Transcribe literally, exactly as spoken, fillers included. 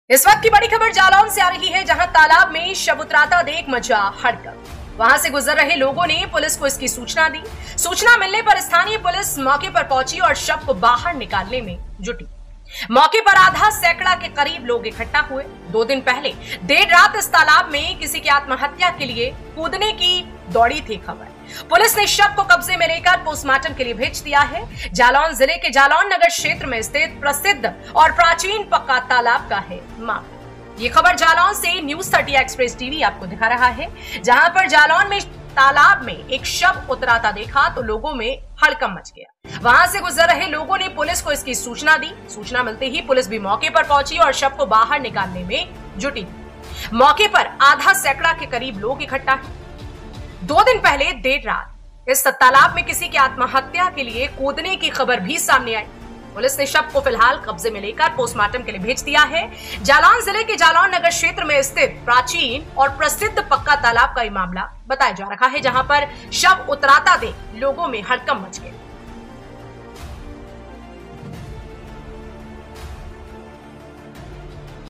इस वक्त की बड़ी खबर जालौन से आ रही है, जहां तालाब में शव उतराता देख मचा हड़कंप। वहां से गुजर रहे लोगों ने पुलिस को इसकी सूचना दी। सूचना मिलने पर स्थानीय पुलिस मौके पर पहुंची और शव को बाहर निकालने में जुटी। मौके पर आधा सैकड़ा के करीब लोग इकट्ठा हुए। दो दिन पहले देर रात इस तालाब में किसी की आत्महत्या के लिए कूदने की दौड़ी थी खबर। पुलिस ने शव को कब्जे में लेकर पोस्टमार्टम के लिए भेज दिया है। जालौन जिले के जालौन नगर क्षेत्र में स्थित प्रसिद्ध और प्राचीन पक्का तालाब का है मामला। ये खबर जालौन से न्यूज थर्टी एक्सप्रेस टीवी आपको दिखा रहा है, जहां पर जालौन में तालाब में एक शव उतराता देखा तो लोगों में हड़कंप मच गया। वहां से गुजर रहे लोगों ने पुलिस को इसकी सूचना दी। सूचना मिलते ही पुलिस भी मौके पर पहुंची और शव को बाहर निकालने में जुटी। मौके पर आधा सैकड़ा के करीब लोग इकट्ठा हैं। दो दिन पहले देर रात इस तालाब में किसी की आत्महत्या के लिए कूदने की खबर भी सामने आई। पुलिस ने शव को फिलहाल कब्जे में लेकर पोस्टमार्टम के लिए भेज दिया है। जालौन जिले के जालौन नगर क्षेत्र में स्थित प्राचीन और प्रसिद्ध पक्का तालाब का ये मामला बताया जा रहा है, जहां पर शव उतराता देख लोगों में हड़कंप मच गया।